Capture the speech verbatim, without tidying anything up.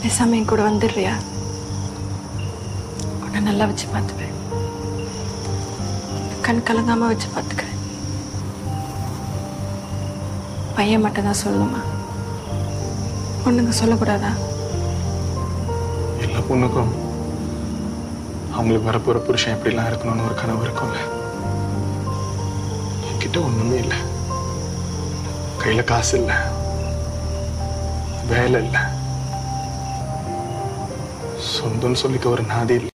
பேசாம என் கூட வந்துடுறியா? உன்னை நல்லா வச்சு பார்த்துப்பேன். கண் கலங்காம வச்சு பார்த்துக்கிறேன். பையன் மட்டும் தான் சொல்லணுமா? பொண்ணுங்க சொல்லக்கூடாதா? எல்லா பொண்ணுக்கும் அவங்களுக்கு வரப்போற புருஷன் எப்படிலாம் இருக்கணும்னு ஒரு கனவு இருக்கும்ல. என்கிட்ட ஒண்ணுமே இல்லை. கையில காசு இல்லை, வேலை இல்லை, சொந்தம்னு சொல்லிக்க ஒரு நாதி இல்லை.